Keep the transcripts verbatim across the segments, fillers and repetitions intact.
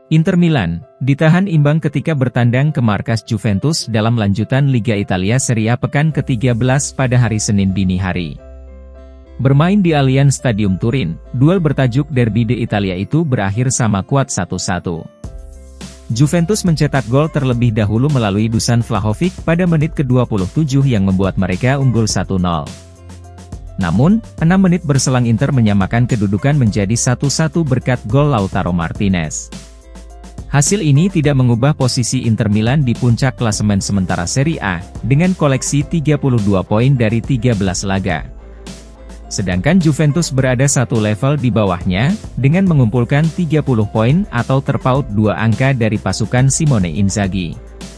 Inter Milan ditahan imbang ketika bertandang ke markas Juventus dalam lanjutan Liga Italia Serie A pekan ke tiga belas pada hari Senin dini hari. Bermain di Allianz Stadium Turin, duel bertajuk Derby d'Italia itu berakhir sama kuat satu satu. Juventus mencetak gol terlebih dahulu melalui Dusan Vlahovic pada menit ke dua puluh tujuh yang membuat mereka unggul satu nol. Namun, enam menit berselang Inter menyamakan kedudukan menjadi satu satu berkat gol Lautaro Martinez. Hasil ini tidak mengubah posisi Inter Milan di puncak klasemen sementara Serie A, dengan koleksi tiga puluh dua poin dari tiga belas laga. Sedangkan Juventus berada satu level di bawahnya, dengan mengumpulkan tiga puluh poin atau terpaut dua angka dari pasukan Simone Inzaghi.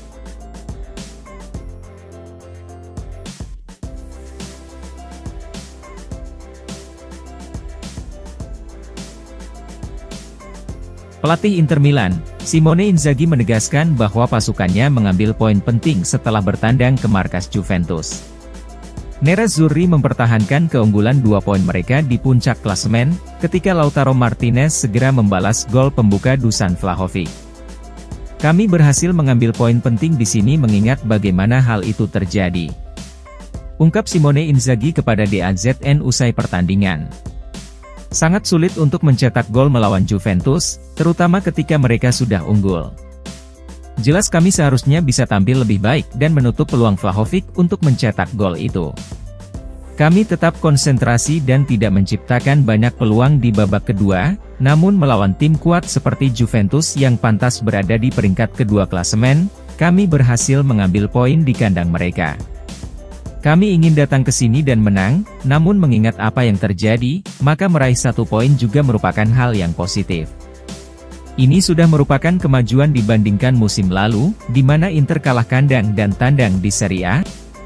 Pelatih Inter Milan, Simone Inzaghi menegaskan bahwa pasukannya mengambil poin penting setelah bertandang ke markas Juventus. Nerazzurri mempertahankan keunggulan dua poin mereka di puncak klasemen, ketika Lautaro Martinez segera membalas gol pembuka Dusan Vlahovic. Kami berhasil mengambil poin penting di sini mengingat bagaimana hal itu terjadi, ungkap Simone Inzaghi kepada D A Z N usai pertandingan. Sangat sulit untuk mencetak gol melawan Juventus, terutama ketika mereka sudah unggul. Jelas kami seharusnya bisa tampil lebih baik dan menutup peluang Vlahovic untuk mencetak gol itu. Kami tetap konsentrasi dan tidak menciptakan banyak peluang di babak kedua, namun melawan tim kuat seperti Juventus yang pantas berada di peringkat kedua klasemen, kami berhasil mengambil poin di kandang mereka. Kami ingin datang ke sini dan menang, namun mengingat apa yang terjadi, maka meraih satu poin juga merupakan hal yang positif. Ini sudah merupakan kemajuan dibandingkan musim lalu, di mana Inter kalah kandang dan tandang di Serie A.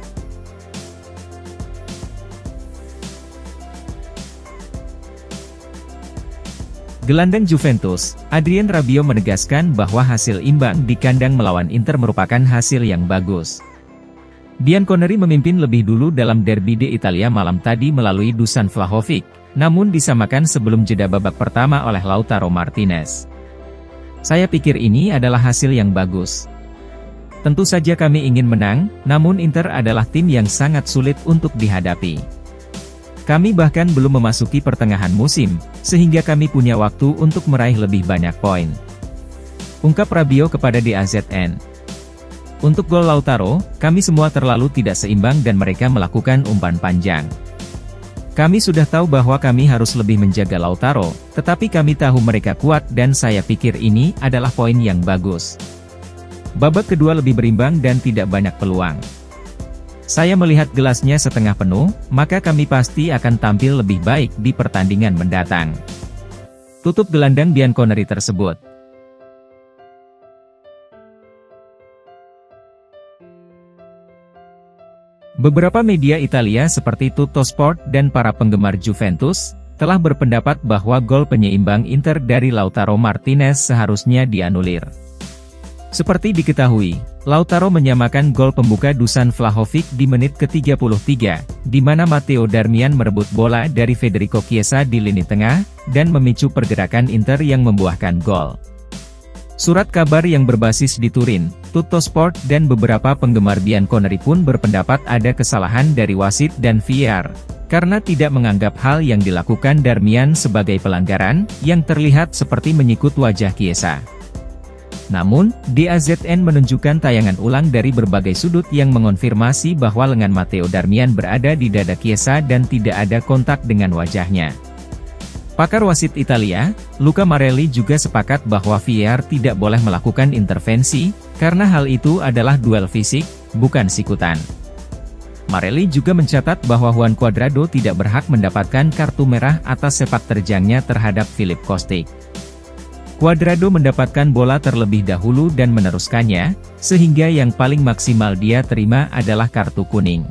Gelandang Juventus, Adrien Rabiot menegaskan bahwa hasil imbang di kandang melawan Inter merupakan hasil yang bagus. Bianconeri memimpin lebih dulu dalam Derby d'Italia malam tadi melalui Dusan Vlahovic, namun disamakan sebelum jeda babak pertama oleh Lautaro Martinez. Saya pikir ini adalah hasil yang bagus. Tentu saja kami ingin menang, namun Inter adalah tim yang sangat sulit untuk dihadapi. Kami bahkan belum memasuki pertengahan musim, sehingga kami punya waktu untuk meraih lebih banyak poin, ungkap Rabiot kepada D A Z N. Untuk gol Lautaro, kami semua terlalu tidak seimbang dan mereka melakukan umpan panjang. Kami sudah tahu bahwa kami harus lebih menjaga Lautaro, tetapi kami tahu mereka kuat dan saya pikir ini adalah poin yang bagus. Babak kedua lebih berimbang dan tidak banyak peluang. Saya melihat gelasnya setengah penuh, maka kami pasti akan tampil lebih baik di pertandingan mendatang, tutup gelandang Bianconeri tersebut. Beberapa media Italia seperti Tuttosport dan para penggemar Juventus, telah berpendapat bahwa gol penyeimbang Inter dari Lautaro Martinez seharusnya dianulir. Seperti diketahui, Lautaro menyamakan gol pembuka Dusan Vlahovic di menit ke tiga puluh tiga, di mana Matteo Darmian merebut bola dari Federico Chiesa di lini tengah, dan memicu pergerakan Inter yang membuahkan gol. Surat kabar yang berbasis di Turin, Tuttosport dan beberapa penggemar Bianconeri pun berpendapat ada kesalahan dari wasit dan V A R, karena tidak menganggap hal yang dilakukan Darmian sebagai pelanggaran, yang terlihat seperti menyikut wajah Chiesa. Namun, D A Z N menunjukkan tayangan ulang dari berbagai sudut yang mengonfirmasi bahwa lengan Matteo Darmian berada di dada Chiesa dan tidak ada kontak dengan wajahnya. Pakar wasit Italia, Luca Marelli juga sepakat bahwa V A R tidak boleh melakukan intervensi, karena hal itu adalah duel fisik, bukan sikutan. Marelli juga mencatat bahwa Juan Cuadrado tidak berhak mendapatkan kartu merah atas sepak terjangnya terhadap Filip Kostic. Cuadrado mendapatkan bola terlebih dahulu dan meneruskannya, sehingga yang paling maksimal dia terima adalah kartu kuning.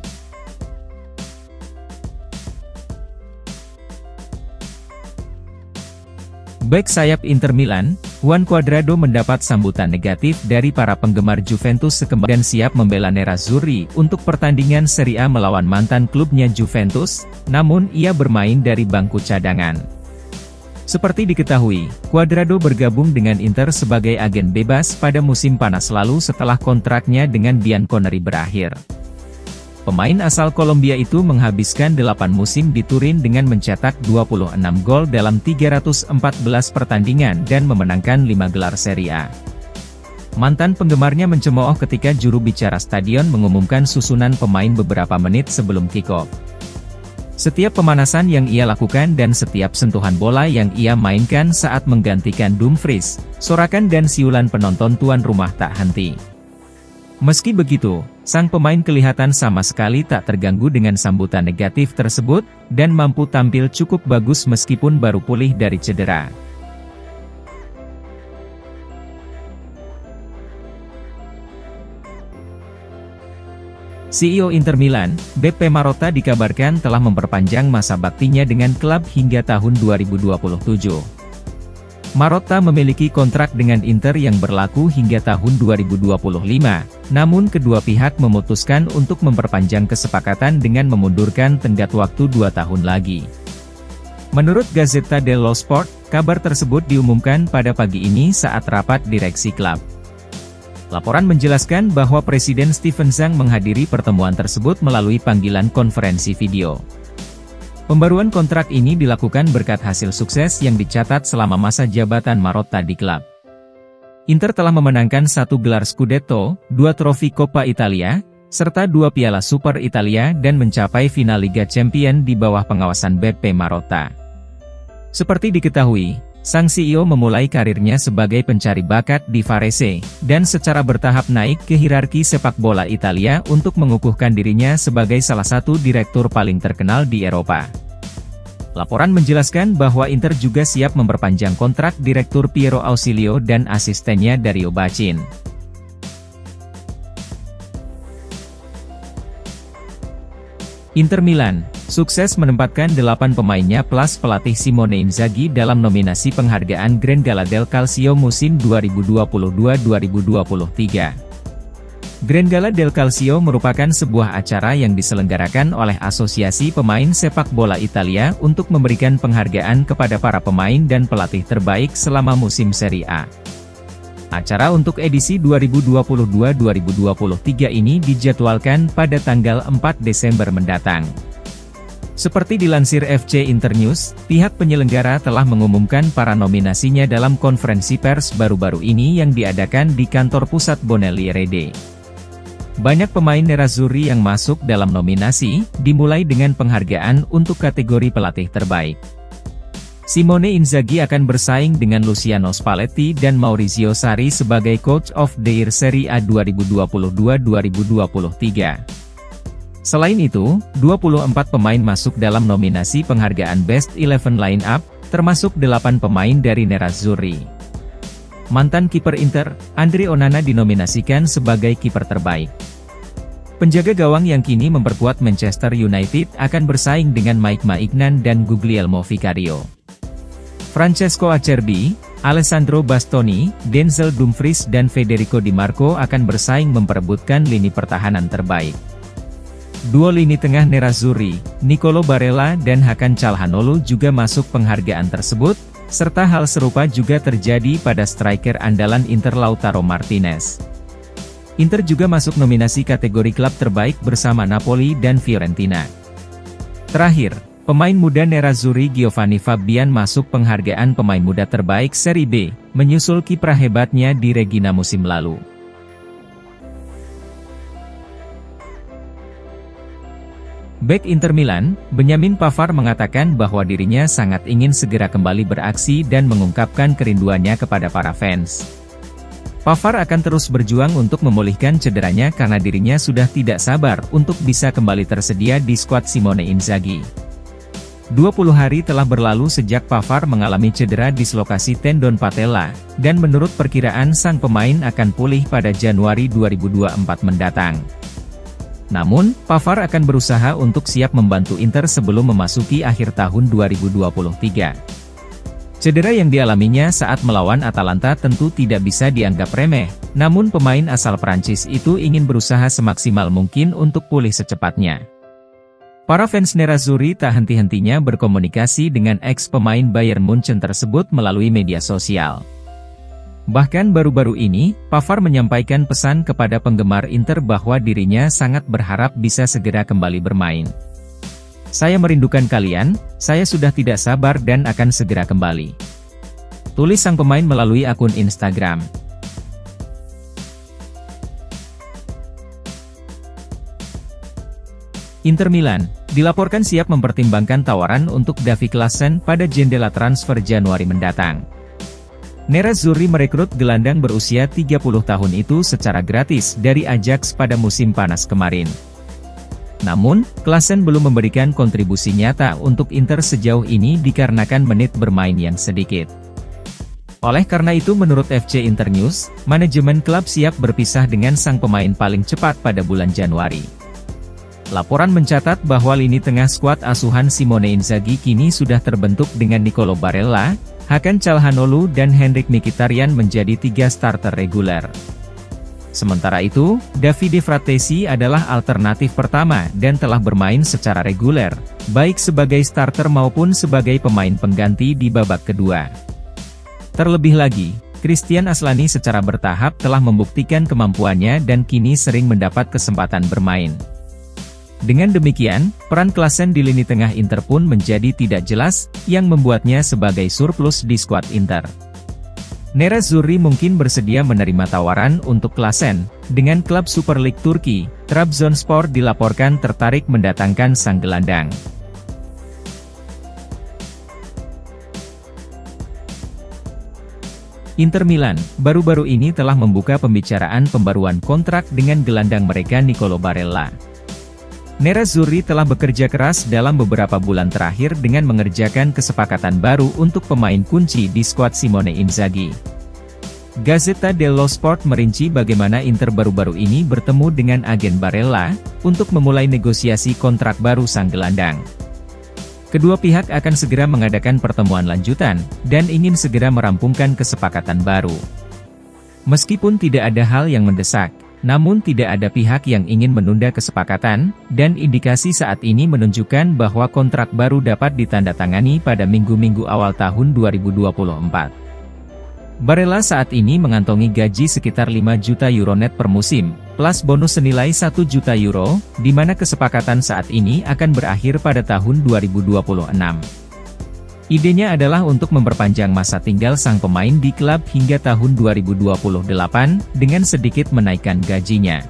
Bek sayap Inter Milan, Juan Cuadrado mendapat sambutan negatif dari para penggemar Juventus sekembang dan siap membela Nerazzurri untuk pertandingan Serie A melawan mantan klubnya Juventus, namun ia bermain dari bangku cadangan. Seperti diketahui, Cuadrado bergabung dengan Inter sebagai agen bebas pada musim panas lalu setelah kontraknya dengan Bianconeri berakhir. Pemain asal Kolombia itu menghabiskan delapan musim di Turin dengan mencetak dua puluh enam gol dalam tiga ratus empat belas pertandingan dan memenangkan lima gelar Serie A. Mantan penggemarnya mencemooh ketika juru bicara stadion mengumumkan susunan pemain beberapa menit sebelum kick-off. Setiap pemanasan yang ia lakukan dan setiap sentuhan bola yang ia mainkan saat menggantikan Dumfries, sorakan dan siulan penonton tuan rumah tak henti. Meski begitu, sang pemain kelihatan sama sekali tak terganggu dengan sambutan negatif tersebut, dan mampu tampil cukup bagus meskipun baru pulih dari cedera. C E O Inter Milan, Beppe Marotta dikabarkan telah memperpanjang masa baktinya dengan klub hingga tahun dua ribu dua puluh tujuh. Marotta memiliki kontrak dengan Inter yang berlaku hingga tahun dua ribu dua puluh lima, namun kedua pihak memutuskan untuk memperpanjang kesepakatan dengan memundurkan tenggat waktu dua tahun lagi. Menurut Gazzetta dello Sport, kabar tersebut diumumkan pada pagi ini saat rapat direksi klub. Laporan menjelaskan bahwa Presiden Steven Zhang menghadiri pertemuan tersebut melalui panggilan konferensi video. Pembaruan kontrak ini dilakukan berkat hasil sukses yang dicatat selama masa jabatan Marotta di klub. Inter telah memenangkan satu gelar Scudetto, dua trofi Coppa Italia, serta dua piala Super Italia dan mencapai final Liga Champions di bawah pengawasan Beppe Marotta. Seperti diketahui, sang C E O memulai karirnya sebagai pencari bakat di Varese, dan secara bertahap naik ke hierarki sepak bola Italia untuk mengukuhkan dirinya sebagai salah satu direktur paling terkenal di Eropa. Laporan menjelaskan bahwa Inter juga siap memperpanjang kontrak Direktur Piero Ausilio dan asistennya Dario Bacin. Inter Milan sukses menempatkan delapan pemainnya plus pelatih Simone Inzaghi dalam nominasi penghargaan Grand Gala del Calcio musim dua ribu dua puluh dua dua ribu dua puluh tiga. Grand Gala del Calcio merupakan sebuah acara yang diselenggarakan oleh Asosiasi Pemain Sepak Bola Italia untuk memberikan penghargaan kepada para pemain dan pelatih terbaik selama musim Serie A. Acara untuk edisi dua ribu dua puluh dua dua ribu dua puluh tiga ini dijadwalkan pada tanggal empat Desember mendatang. Seperti dilansir F C Internews, pihak penyelenggara telah mengumumkan para nominasinya dalam konferensi pers baru-baru ini yang diadakan di kantor pusat Bonelli-Rede. Banyak pemain nerazzurri yang masuk dalam nominasi, dimulai dengan penghargaan untuk kategori pelatih terbaik. Simone Inzaghi akan bersaing dengan Luciano Spalletti dan Maurizio Sarri sebagai Coach of the Year Serie A dua ribu dua puluh dua dua ribu dua puluh tiga. Selain itu, dua puluh empat pemain masuk dalam nominasi penghargaan Best Eleven Lineup, termasuk delapan pemain dari nerazzurri. Mantan kiper Inter, Andre Onana dinominasikan sebagai kiper terbaik. Penjaga gawang yang kini memperkuat Manchester United akan bersaing dengan Mike Maignan dan Guglielmo Vicario. Francesco Acerbi, Alessandro Bastoni, Denzel Dumfries dan Federico Di Marco akan bersaing memperebutkan lini pertahanan terbaik. Duo lini tengah nerazzurri, Nicolo Barella dan Hakan Calhanoglu juga masuk penghargaan tersebut, serta hal serupa juga terjadi pada striker andalan Inter Lautaro Martinez. Inter juga masuk nominasi kategori klub terbaik bersama Napoli dan Fiorentina. Terakhir, pemain muda nerazzurri Giovanni Fabian masuk penghargaan pemain muda terbaik Serie B, menyusul kiprah hebatnya di Regina musim lalu. Bek Inter Milan, Benjamin Pavard mengatakan bahwa dirinya sangat ingin segera kembali beraksi dan mengungkapkan kerinduannya kepada para fans. Pavard akan terus berjuang untuk memulihkan cederanya karena dirinya sudah tidak sabar untuk bisa kembali tersedia di skuad Simone Inzaghi. dua puluh hari telah berlalu sejak Pavard mengalami cedera dislokasi tendon patella, dan menurut perkiraan sang pemain akan pulih pada Januari dua ribu dua puluh empat mendatang. Namun, Pavard akan berusaha untuk siap membantu Inter sebelum memasuki akhir tahun dua ribu dua puluh tiga. Cedera yang dialaminya saat melawan Atalanta tentu tidak bisa dianggap remeh, namun pemain asal Prancis itu ingin berusaha semaksimal mungkin untuk pulih secepatnya. Para fans Nerazzurri tak henti-hentinya berkomunikasi dengan ex-pemain Bayern Munchen tersebut melalui media sosial. Bahkan baru-baru ini, Pavard menyampaikan pesan kepada penggemar Inter bahwa dirinya sangat berharap bisa segera kembali bermain. "Saya merindukan kalian, saya sudah tidak sabar dan akan segera kembali," tulis sang pemain melalui akun Instagram. Inter Milan dilaporkan siap mempertimbangkan tawaran untuk Davy Klaassen pada jendela transfer Januari mendatang. Nerazzurri merekrut gelandang berusia tiga puluh tahun itu secara gratis dari Ajax pada musim panas kemarin. Namun, Klaassen belum memberikan kontribusi nyata untuk Inter sejauh ini dikarenakan menit bermain yang sedikit. Oleh karena itu menurut F C Internews, manajemen klub siap berpisah dengan sang pemain paling cepat pada bulan Januari. Laporan mencatat bahwa lini tengah skuad asuhan Simone Inzaghi kini sudah terbentuk dengan Nicolo Barella, Hakan Calhanoglu dan Henrikh Mkhitaryan menjadi tiga starter reguler. Sementara itu, Davide Fratesi adalah alternatif pertama dan telah bermain secara reguler, baik sebagai starter maupun sebagai pemain pengganti di babak kedua. Terlebih lagi, Christian Aslani secara bertahap telah membuktikan kemampuannya dan kini sering mendapat kesempatan bermain. Dengan demikian, peran Klaassen di lini tengah Inter pun menjadi tidak jelas, yang membuatnya sebagai surplus di skuad Inter. Nerazzurri mungkin bersedia menerima tawaran untuk Klaassen, dengan klub Super League Turki, Trabzonspor dilaporkan tertarik mendatangkan sang gelandang. Inter Milan, baru-baru ini telah membuka pembicaraan pembaruan kontrak dengan gelandang mereka Nicolo Barella. Nerazzurri telah bekerja keras dalam beberapa bulan terakhir dengan mengerjakan kesepakatan baru untuk pemain kunci di skuad Simone Inzaghi. Gazzetta dello Sport merinci bagaimana Inter baru-baru ini bertemu dengan agen Barella, untuk memulai negosiasi kontrak baru sang gelandang. Kedua pihak akan segera mengadakan pertemuan lanjutan, dan ingin segera merampungkan kesepakatan baru. Meskipun tidak ada hal yang mendesak, namun tidak ada pihak yang ingin menunda kesepakatan, dan indikasi saat ini menunjukkan bahwa kontrak baru dapat ditandatangani pada minggu-minggu awal tahun dua ribu dua puluh empat. Barella saat ini mengantongi gaji sekitar lima juta euro net per musim, plus bonus senilai satu juta euro, di mana kesepakatan saat ini akan berakhir pada tahun dua ribu dua puluh enam. Idenya adalah untuk memperpanjang masa tinggal sang pemain di klub hingga tahun dua ribu dua puluh delapan, dengan sedikit menaikkan gajinya.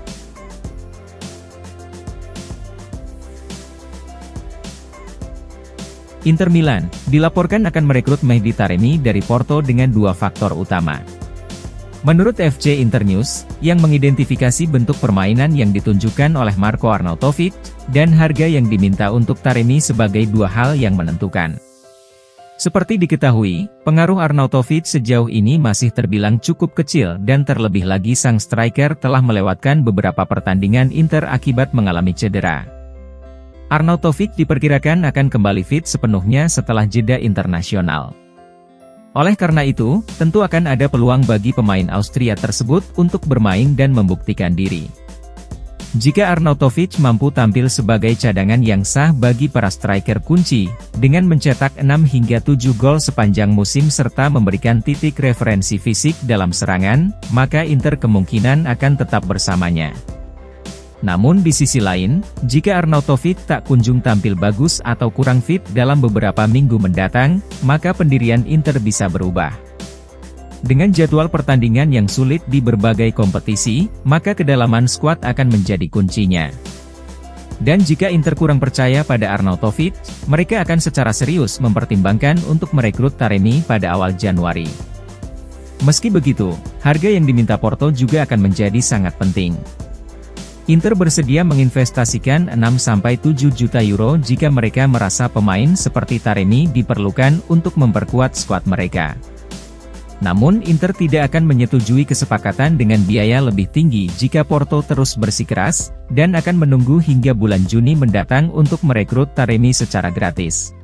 Inter Milan dilaporkan akan merekrut Mehdi Taremi dari Porto dengan dua faktor utama. Menurut F C Internews, yang mengidentifikasi bentuk permainan yang ditunjukkan oleh Marko Arnautovic, dan harga yang diminta untuk Taremi sebagai dua hal yang menentukan. Seperti diketahui, pengaruh Arnautovic sejauh ini masih terbilang cukup kecil dan terlebih lagi sang striker telah melewatkan beberapa pertandingan Inter akibat mengalami cedera. Arnautovic diperkirakan akan kembali fit sepenuhnya setelah jeda internasional. Oleh karena itu, tentu akan ada peluang bagi pemain Austria tersebut untuk bermain dan membuktikan diri. Jika Arnautovic mampu tampil sebagai cadangan yang sah bagi para striker kunci, dengan mencetak enam hingga tujuh gol sepanjang musim serta memberikan titik referensi fisik dalam serangan, maka Inter kemungkinan akan tetap bersamanya. Namun di sisi lain, jika Arnautovic tak kunjung tampil bagus atau kurang fit dalam beberapa minggu mendatang, maka pendirian Inter bisa berubah. Dengan jadwal pertandingan yang sulit di berbagai kompetisi, maka kedalaman skuad akan menjadi kuncinya. Dan jika Inter kurang percaya pada Arnautovic, mereka akan secara serius mempertimbangkan untuk merekrut Taremi pada awal Januari. Meski begitu, harga yang diminta Porto juga akan menjadi sangat penting. Inter bersedia menginvestasikan enam sampai tujuh juta euro jika mereka merasa pemain seperti Taremi diperlukan untuk memperkuat skuad mereka. Namun Inter tidak akan menyetujui kesepakatan dengan biaya lebih tinggi jika Porto terus bersikeras, dan akan menunggu hingga bulan Juni mendatang untuk merekrut Taremi secara gratis.